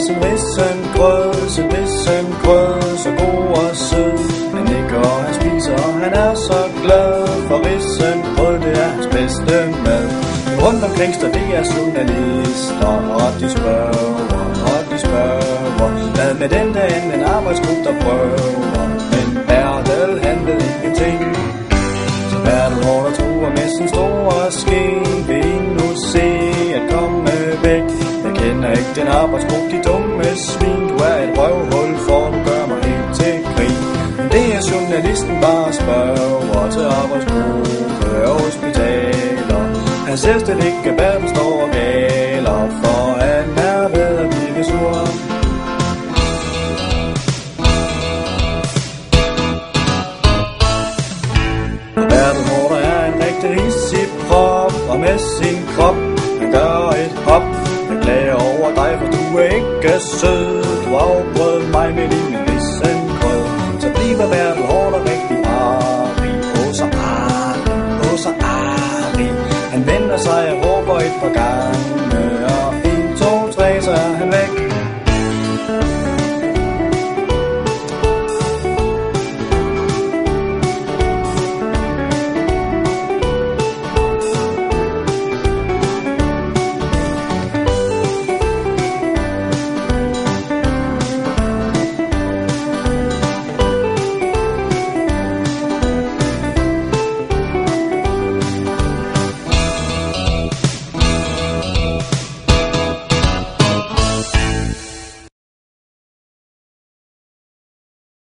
som risengrød, så risengrød, så god og sød. Han nikker og han spiser, og han er så glad, for risengrød, det er hans bedste mad. Rundt omkring står det er journalister, og de spørger, hvad med den der en arbejdsgruppe, der prøver. Men Bertel, han ved ingenting. Så Bertel holder truer med sin store ske, vil nu se at komme væk. Jeg kender ikke den arbejdsgruppe, de dumme svin. Du er et røvhul, for du gør mig helt til grin. Men det er journalisten bare spørger til arbejdsgruppe og hospitaler. Han ser slet ikke, hvad den står og galer, for han er ved at blive sur. Bertel Hårder er en rigtig hissigprop, og med sin krop, han gør et hop. Jeg klager over dig, for du er ikke sød. Du afbrød mig med din risengrød. Så bliver Bertel Hårder rigtig arrig. Åh så arrig, åh så arrig. Han vender sig og råber et par gange.